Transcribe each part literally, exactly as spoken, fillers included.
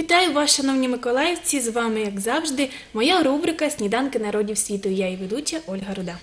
Вітаю вас, шановні миколаївці, з вами, як завжди, моя рубрика «Сніданки народів світу». Я і ведуча Ольга Руда.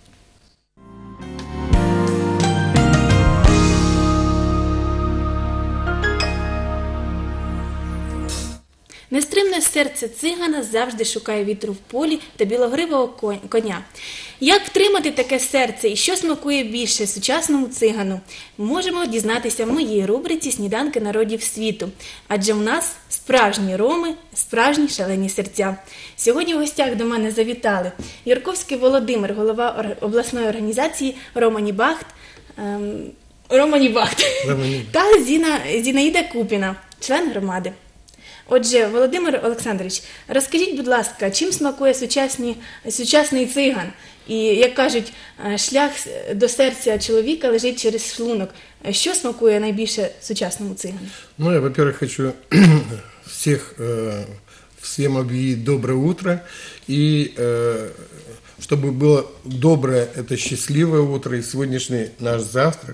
Нестримне серце цигана завжди шукає вітру в полі та білогривого коня. Як втримати таке серце і що смакує більше сучасному цигану, можемо дізнатися в моїй рубриці «Сніданки народів світу». Адже у нас справжні роми, справжні шалені серця. Сьогодні в гостях до мене завітали Юрковський Володимир, голова обласної організації «Романі Бахт», ем, Романі Бахт та Зіна, Зінаїда Купіна, член громади. Отже, Володимир Олександрович, розкажіть, будь ласка, чим смакує сучасні, сучасний циган? І, як кажуть, шлях до серця чоловіка лежить через шлунок. Що смакує найбільше сучасному цигану? Ну, я, во-первых, хочу всех, э, всем объявить доброе утро. И э, чтобы было доброе, это счастливое утро. И сегодняшний наш завтрак,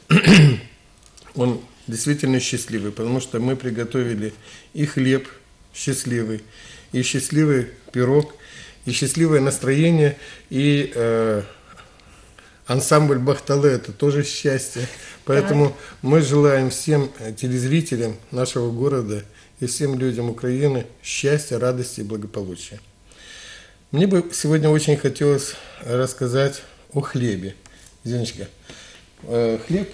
он действительно счастливый, потому что мы приготовили и хлеб счастливый, и счастливый пирог, и счастливое настроение, и э, ансамбль Бахтале – это тоже счастье. Поэтому так. Мы желаем всем телезрителям нашего города и всем людям Украины счастья, радости и благополучия. Мне бы сегодня очень хотелось рассказать о хлебе. Зиночка, э, хлеб...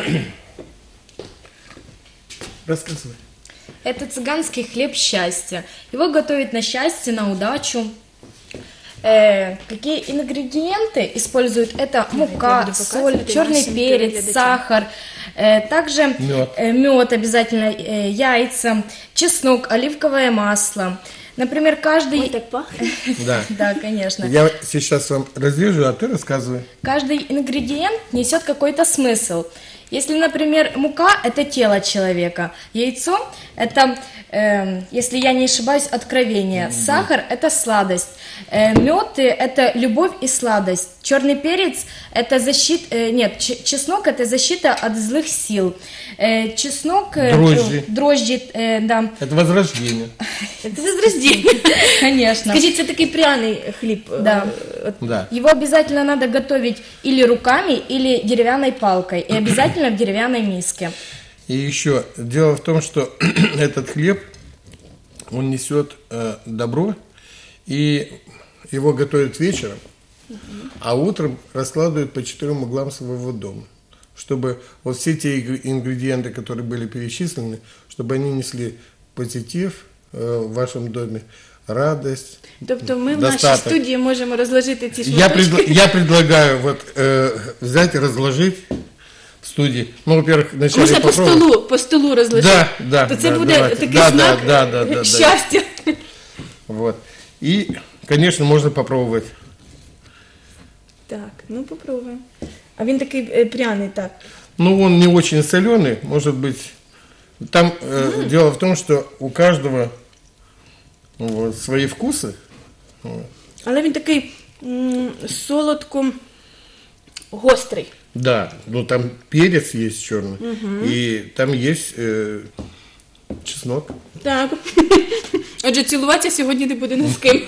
Рассказывай. Это цыганский хлеб счастья. Его готовят на счастье, на удачу. Э, какие ингредиенты используют? Это мука, соль, черный перец, сахар, э, также мед, э, мед обязательно, э, яйца, чеснок, оливковое масло. Например, каждый... Ой, так пахнет. Да. Да, конечно. Я сейчас вам разрежу, а ты рассказывай. Каждый ингредиент несет какой-то смысл. Если, например, мука – это тело человека, яйцо – это, э, если я не ошибаюсь, откровение, mm-hmm. сахар – это сладость, э, мед – это любовь и сладость, черный перец – это защита, э, нет, ч- чеснок – это защита от злых сил, э, чеснок э, – дрожжи, дрожжи э, да. Это возрождение. Это возрождение. Конечно. Скажите, это такой пряный хлеб. Да. Да. Его обязательно надо готовить или руками, или деревянной палкой, и обязательно в деревянной миске. И еще, дело в том, что этот хлеб, он несет э, добро, и его готовят вечером, угу. а утром раскладывают по четырем углам своего дома, чтобы вот все те ингредиенты, которые были перечислены, чтобы они несли позитив э, в вашем доме, радость, Тобто ми в достаток. нашій студії можемо розложити ці Я, шматочки? предла- я предлагаю вот, э, взять и разложить в студии. Ну, во-первых, вначале Можна по попробовать. столу, по столу розложити? Да, да, То це да, буде давайте. такий Да, знак да, да, да, да, щастя. Вот. И, конечно, можно попробовать. Так, ну попробуємо. А він такий е, пряний, так. Ну, он не очень соленый, может быть. Там э, mm. дело в том, что у каждого вот, свои вкусы. Вот. Але він такий м, солодко-гострий. Да, ну там перец есть черный, угу. и там есть э, чеснок. Так. Отже, цілуватися сьогодні не буде ні з ким.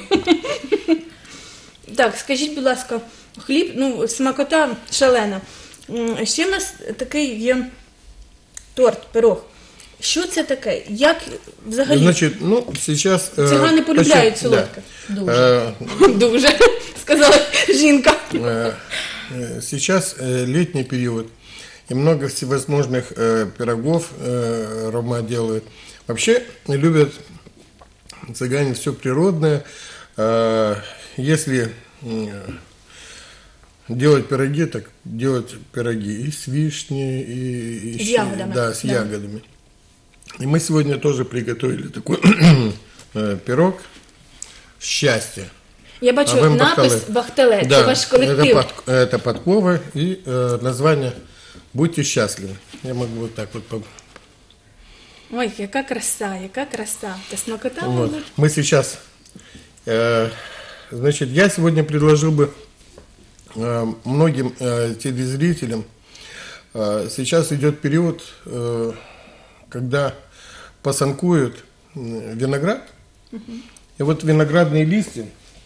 Так, скажіть, будь ласка, хліб, ну, смакота шалена. М, Ще в нас такий є торт, пирог. Що це таке? Як взагалі? Значит, ну, сейчас... Э, Цигани полюбляють солодке. Да. Дуже. Э, Дуже, сказала жінка. Э, сейчас э, летний период, и много всевозможных э, пирогов э, Рома делает. Вообще любят цыгане все природное. Э, если э, делать пироги, так делать пироги и с вишней, и, и с ягодами. Да, с да. ягодами. И мы сегодня тоже приготовили такой э, пирог «Счастье». Я бачу А напис «Бахтале», да, це ваш колектив. Это, под, это подковы и э, название «Будьте счастливы». Я могу вот так вот... По... Ой, яка краса, яка краса. Та смакота. Вот. Мы сейчас... Э, значит, я сегодня предложил бы э, многим э, телезрителям... Э, сейчас идет период, э, когда пасанкуют м, виноград. И вот виноградные листья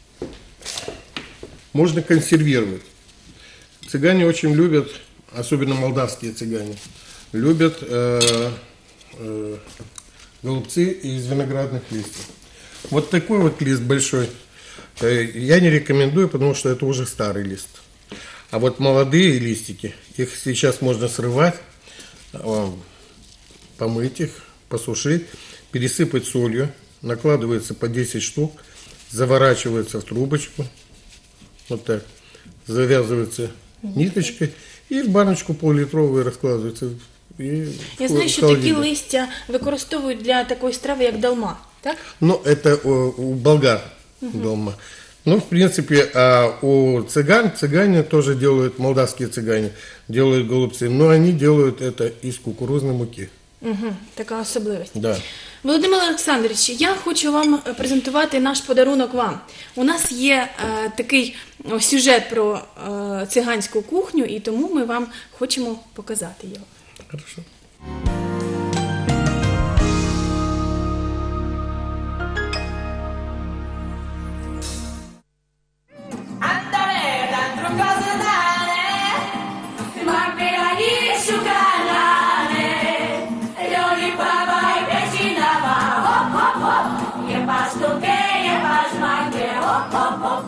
можно консервировать. Цыгане очень любят, особенно молдавские цыгане, любят э, э, голубцы из виноградных листьев. Вот такой вот лист большой э, я не рекомендую, потому что это уже старый лист. А вот молодые листики, их сейчас можно срывать, э, помыть их, посушить, пересыпать солью, накладывается по десять штук, заворачивается в трубочку, вот так, завязывается ниточкой и в баночку пол-литровую раскладывается. И Я в знаю, що такі холодильник. листя використовують для такої страви, як долма. Так? Ну, это у, у болгар дома. Ну, в принципе, а у цыган, цыгане тоже делают, молдавские цыгане делают голубцы, но они делают это из кукурузной муки. Угу, така особливість. Да. Володимир Олександрович, я хочу вам презентувати наш подарунок вам. У нас є е, такий о, сюжет про е, циганську кухню, і тому ми вам хочемо показати його. Хорошо. Andare dentro cose dare, ma per all'inizio canale, gli olipava e pecinava, hop hop hop, je pasto che, je pas manche, hop hop hop.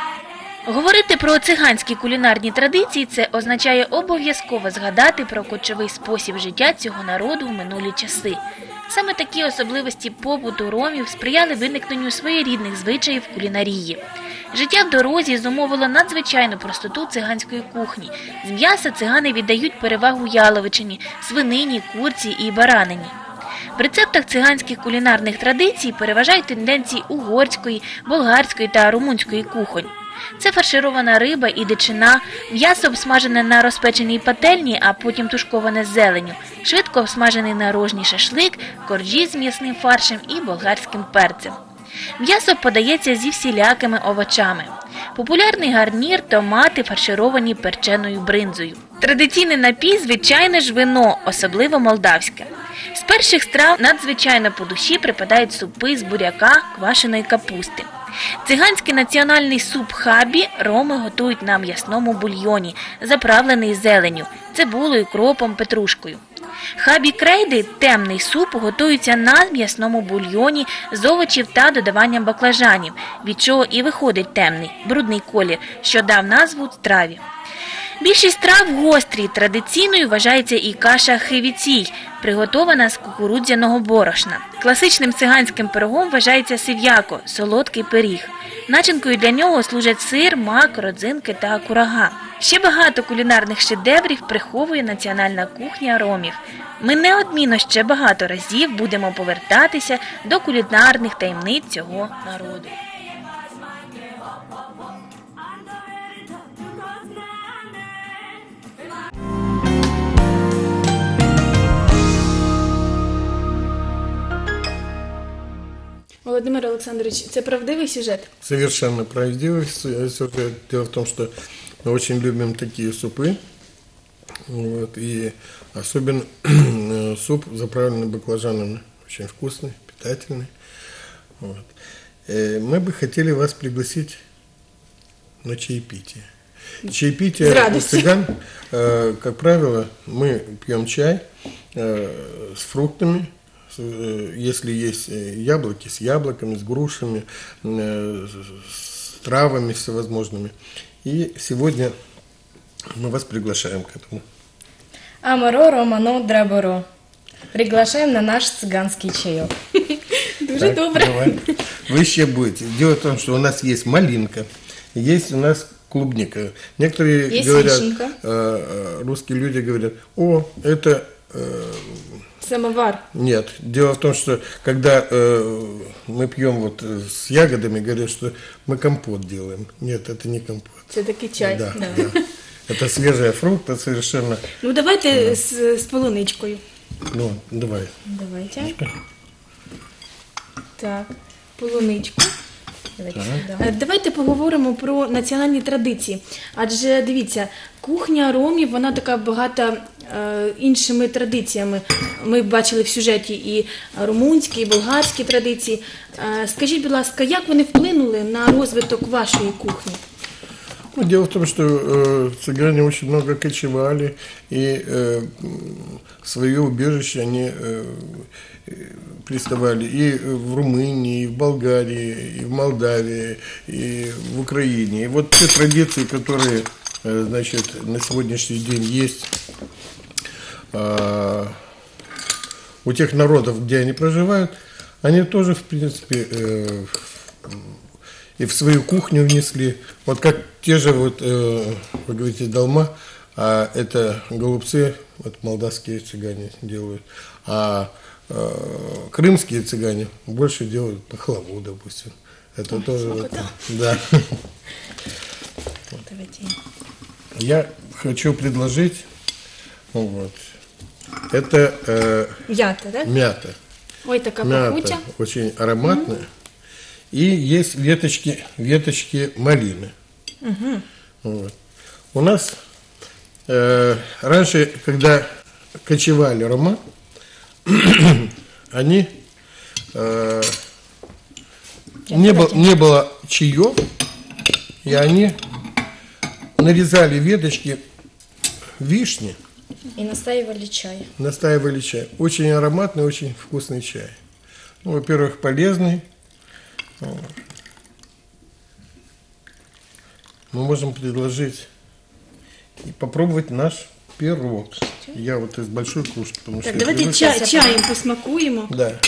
Говорити про циганські кулінарні традиції – це означає обов'язково згадати про кочовий спосіб життя цього народу в минулі часи. Саме такі особливості побуту ромів сприяли виникненню своєрідних звичаїв в кулінарії. Життя в дорозі зумовило надзвичайну простоту циганської кухні. З м'яса цигани віддають перевагу яловичині, свинині, курці і баранині. В рецептах циганських кулінарних традицій переважають тенденції угорської, болгарської та румунської кухонь. Це фарширована риба і дичина, м'ясо обсмажене на розпеченій пательні, а потім тушковане з зеленню, швидко обсмажений на рожні шашлик, коржі з м'ясним фаршем і болгарським перцем. М'ясо подається зі всілякими овочами. Популярний гарнір – томати, фаршировані перченою бринзою. Традиційний напій – звичайне ж вино, особливо молдавське. З перших страв надзвичайно по душі припадають супи з буряка, квашеної капусти. Циганський національний суп хабі роми готують на м'ясному бульйоні, заправлений зеленню, цибулею, кропом, петрушкою. Хабі-крейди – темний суп, готується на м'ясному бульйоні з овочів та додаванням баклажанів, від чого і виходить темний, брудний колір, що дав назву страві. Більшість страв гострі, традиційною вважається і каша хивіцій, приготована з кукурудзяного борошна. Класичним циганським пирогом вважається сив'яко – солодкий пиріг. Начинкою для нього служать сир, мак, родзинки та курага. Ще багато кулінарних шедеврів приховує національна кухня ромів. Ми неодмінно ще багато разів будемо повертатися до кулінарних таємниць цього народу. Володимир Олександрович, це правдивий сюжет? Совершенно правдивый сюжет. Дело в том, что мы очень любим такие супы. Вот, и особенно суп, заправленный баклажанами, очень вкусный, питательный. Вот. Э, Мы бы хотели вас пригласить на чаепитие. Чаепитие С у радостью. цыган, э, как правило, мы пьем чай э, с фруктами, с, э, если есть э, яблоки, с яблоками, с грушами, э, с травами всевозможными. И сегодня мы вас приглашаем к этому. Амаро, романо, драборо. Приглашаем на наш цыганский чаек. Дуже Так, добре. давай. Вы еще будете. Дело в том, что у нас есть малинка, есть у нас клубника. Некоторые Есть говорят, вишенка. э, э, русские люди говорят, о, это... э, Самовар. Нет, дело в том, что когда э, мы пьем вот э, с ягодами, говорят, что мы компот делаем. Нет, это не компот. Це такий чай. Да, да. Это свежий фрукт, это совершенно... Ну давайте з, з полуничкою. Ну, давай. Давайте. Так, полуничку. Давайте Так. сюда. Е, Давайте поговоримо про національні традиції. Адже дивіться, кухня ромів, вона така багата е, іншими традиціями. Ми бачили в сюжеті і румунські, і болгарські традиції. Е, Скажіть, будь ласка, як вони вплинули на розвиток вашої кухні? Ну, дело в том, что э, цыгане очень много кочевали, и э, в свое убежище они э, приставали и в Румынии, и в Болгарии, и в Молдавии, и в Украине. И вот те традиции, которые э, значит, на сегодняшний день есть э, у тех народов, где они проживают, они тоже, в принципе, э, и в свою кухню внесли. Вот как те же, вот, э, вы говорите, долма, а это голубцы, вот молдавские цыгане делают, а э, крымские цыгане больше делают пахлаву, допустим. Это Ой, тоже вот, да. Давайте. Я хочу предложить, вот, это э, М'ята, да? мята. Ой, така Мята пахуча. очень ароматная. И есть веточки, веточки малины. Угу. Вот. У нас э, раньше, когда кочевали рома, они э, не, был, не было чаев, и они нарезали веточки вишни, И настаивали чай. настаивали чай. Очень ароматный, очень вкусный чай. Ну, во-первых, полезный. Мы можем предложить и попробовать наш пирог. Я вот из большой кружки, потому Так, что... давайте привык- чай, чаєм посмакуємо. Да.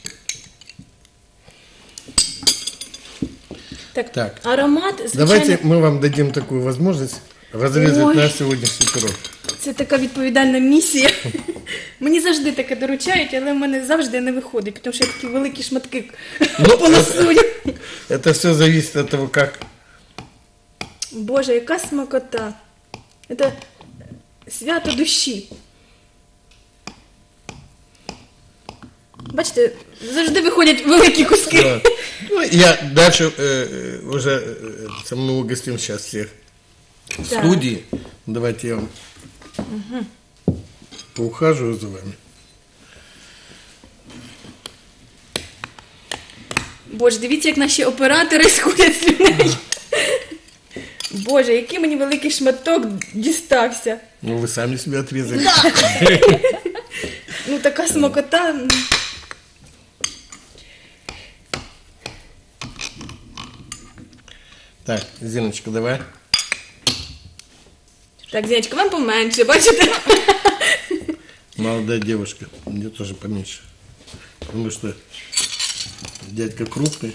Так, Так. аромат, звичайно, Давайте мы вам дадим такую возможность разрезать Ой. наш сегодняшний пирог. це така відповідальна місія. Мені завжди таке доручають, але в мене завжди не виходить, тому що я такі великі шматки Ну, полосую. Это все зависит от того, как... Боже, яка смакота. Це свято душі. Бачите, завжди виходять великі куски. Да. Ну, я дальше э, э, уже э, со мной угостим сейчас всех в Так. студии. Давайте я вам поухаживаю за вами. Боже, дивіться, як наші оператори сходять слюнею. Боже, який мені великий шматок дістався. Ну, вы сами себе отрезали. Ну, така смакота. Так, Зиночка, давай. Так, Зіночка, вам поменше, бачите? Молодая девушка, мне тоже поменьше. Потому что дядька крупный.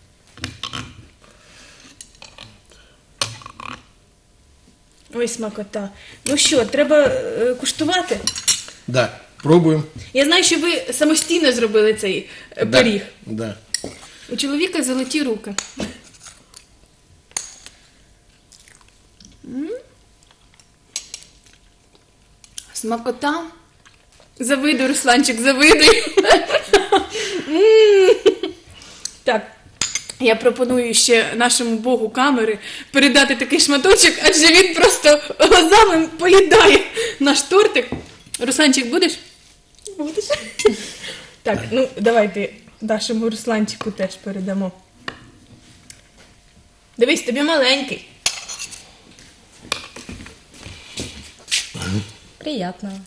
Ой, смакота. Ну що, треба е, куштувати? Да, пробуем. Я знаю, що ви самостійно зробили цей е, пиріг. Да. У чоловіка золоті руки. М. Смакота. Завидуй, Русланчик, завидуй. М. Так, я пропоную ще нашому богу камери передати такий шматочок, адже він просто глазами поїдає наш тортик. Русланчик, будеш? Будеш. Так, ну давайте нашому Русланчику теж передамо. Дивись, тобі маленький. Приятного.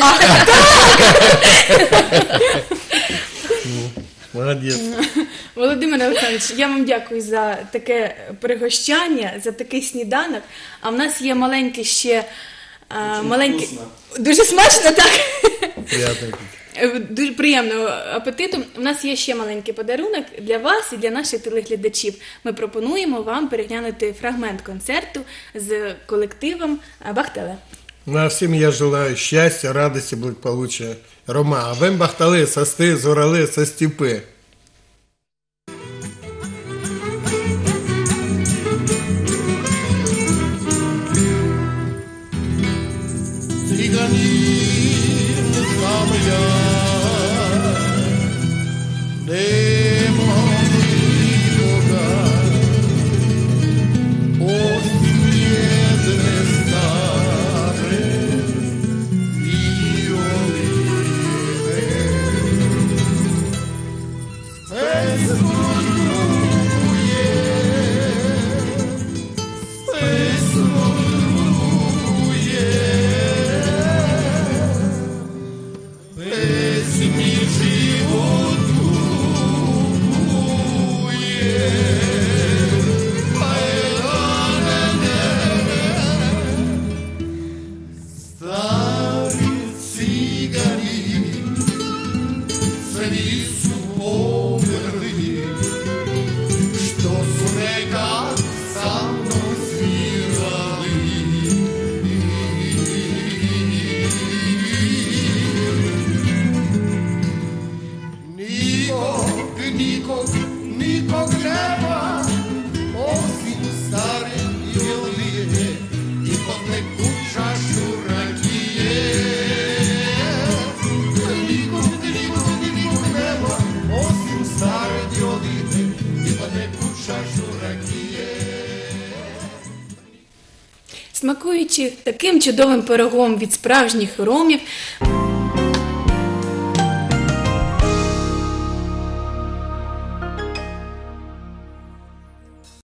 Молодец. Володимир Олександрович, я вам дякую за таке пригощання, за такий сніданок. А в нас є маленький ще а, маленький. Дуже смачно, так? Приятно. Е, Дуже приємного апетиту. У нас є ще маленький подарунок для вас і для наших телеглядачів. Ми пропонуємо вам переглянути фрагмент концерту з колективом а, Бахтеле. Ну, а всем я желаю счастья, радости, благополучия. Рома, а вем бахтали, состы, зоралы, со степы. И Смакуючи таким чудовим пирогом від справжніх ромів,